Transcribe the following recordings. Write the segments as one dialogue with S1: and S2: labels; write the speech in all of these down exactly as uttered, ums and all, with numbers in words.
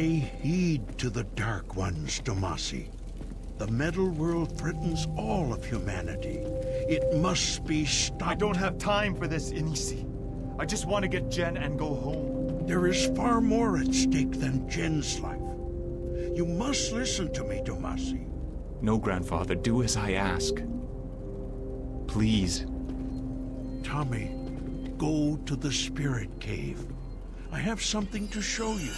S1: Pay heed to the Dark Ones, Tomasi. The metal world threatens all of humanity. It must be stopped.
S2: I don't have time for this, Inisi. I just want to get Jen and go home.
S1: There is far more at stake than Jen's life. You must listen to me, Tomasi.
S2: No, Grandfather, do as I ask. Please.
S1: Tommy, go to the Spirit Cave. I have something to show you.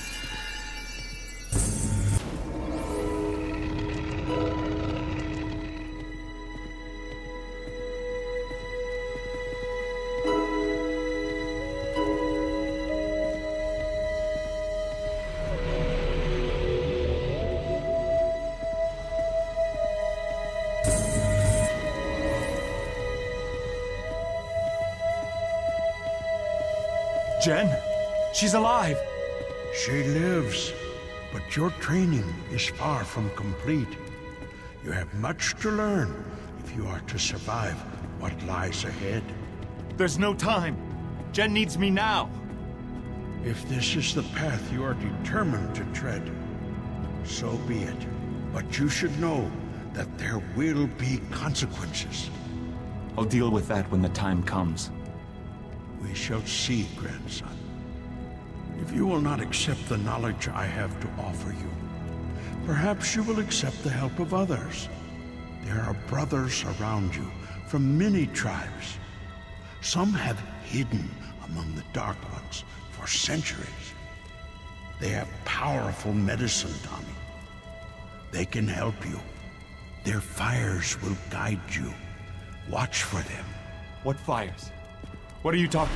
S2: Jen? She's alive!
S1: She lives, but your training is far from complete. You have much to learn if you are to survive what lies ahead.
S2: There's no time. Jen needs me now.
S1: If this is the path you are determined to tread, so be it. But you should know that there will be consequences.
S2: I'll deal with that when the time comes.
S1: We shall see, grandson. If you will not accept the knowledge I have to offer you, perhaps you will accept the help of others. There are brothers around you from many tribes. Some have hidden among the Dark Ones for centuries. They have powerful medicine, Tommy. They can help you. Their fires will guide you. Watch for them.
S2: What fires? What are you talking?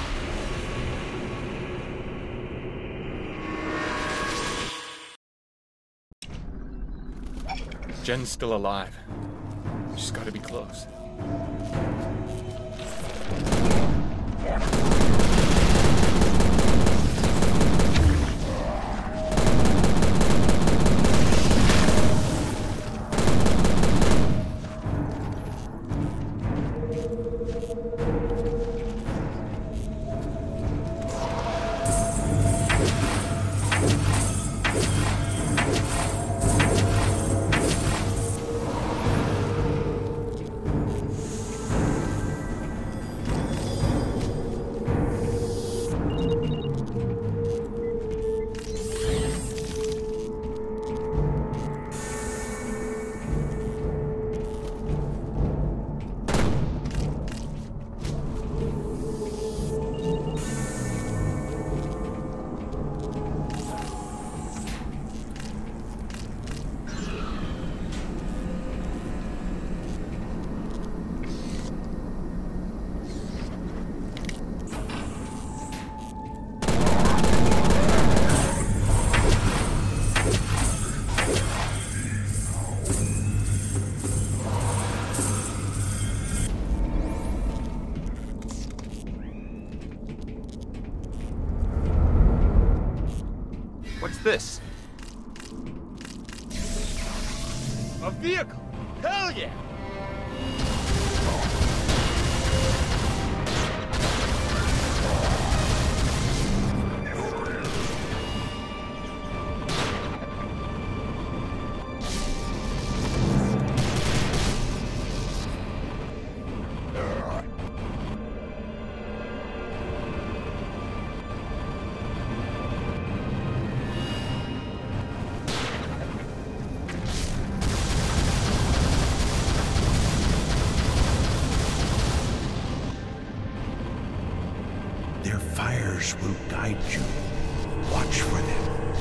S2: Jen's still alive. She's gotta be close. What's this? A vehicle! Hell yeah!
S1: Their fires will guide you. Watch for them.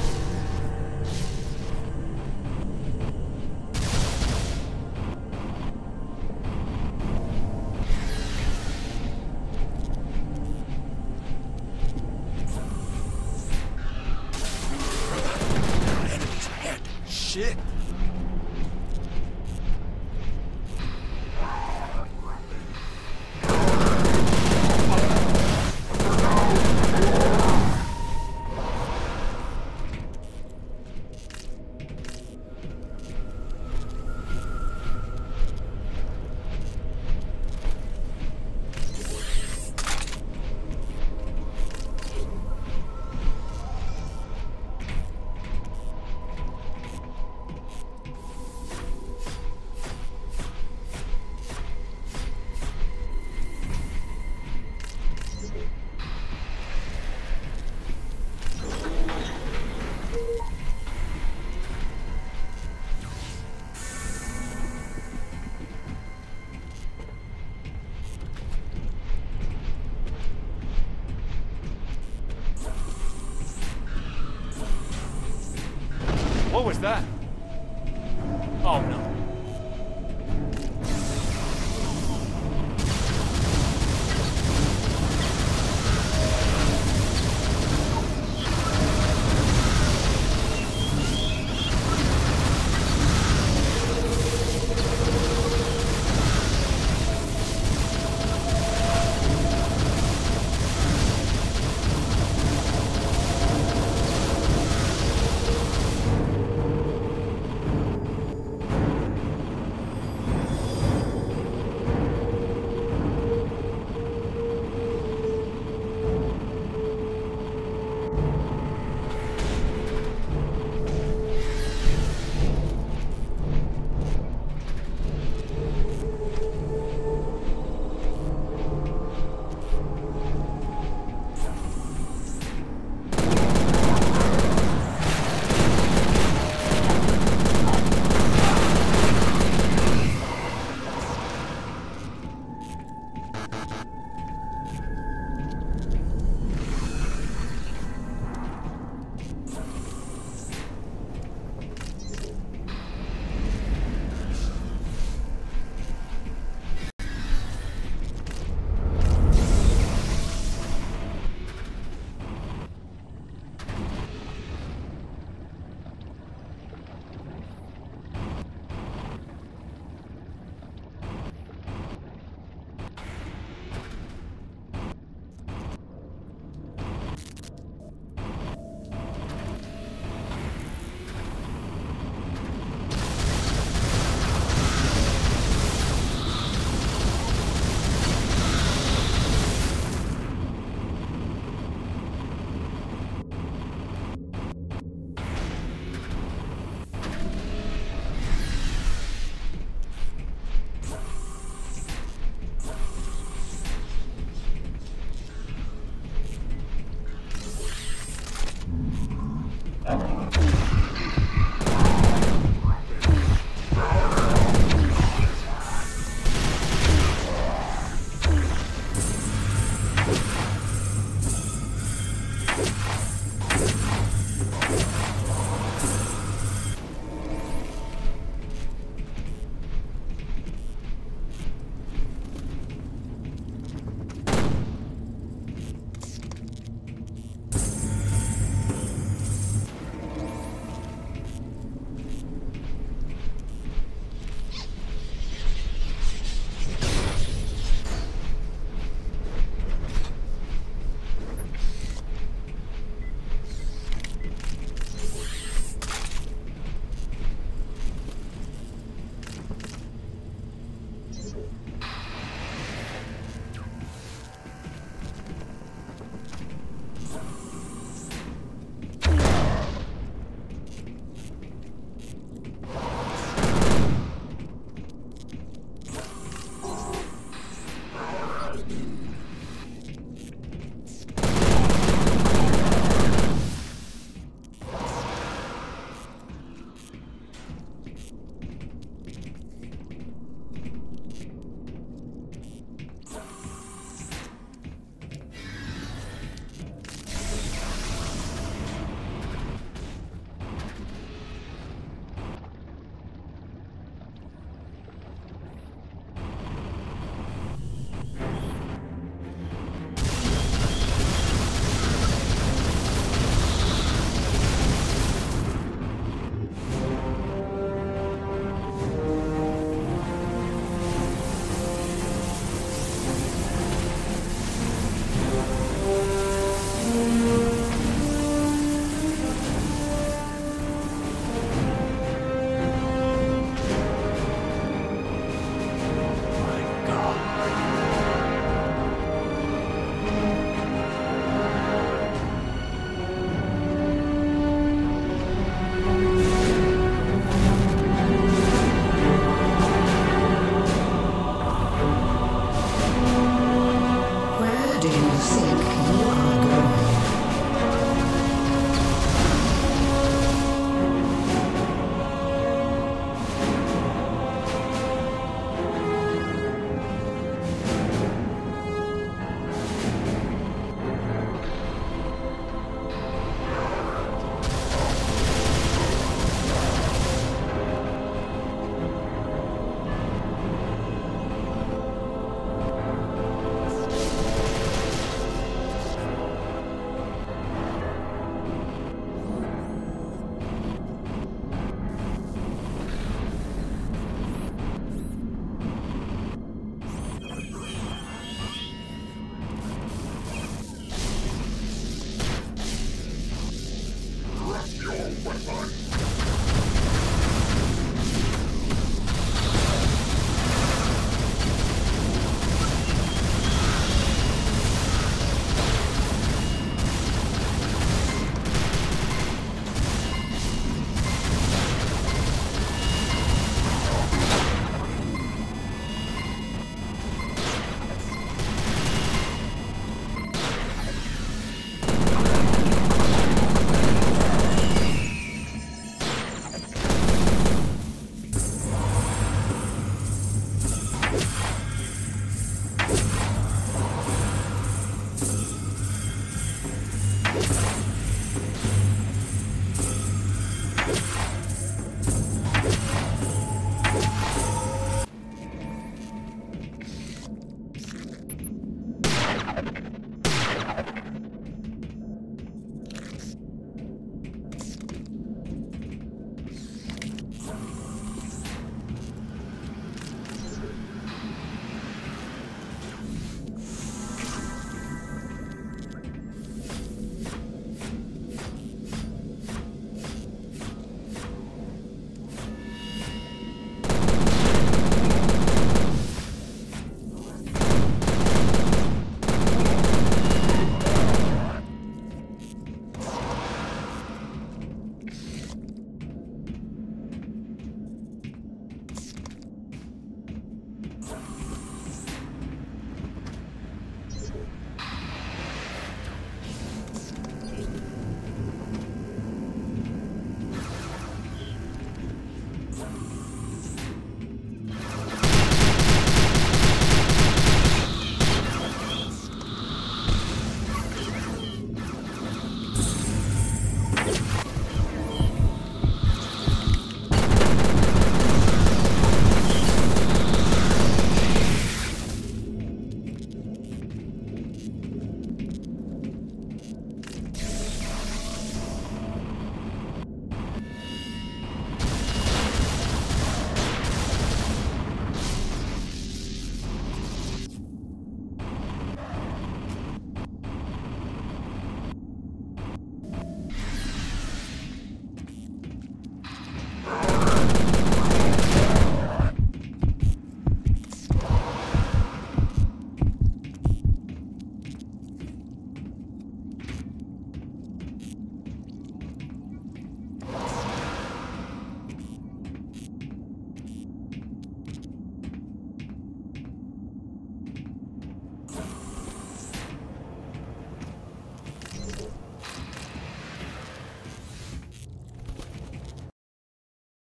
S1: There are enemies ahead.
S2: Shit! was that? Oh no.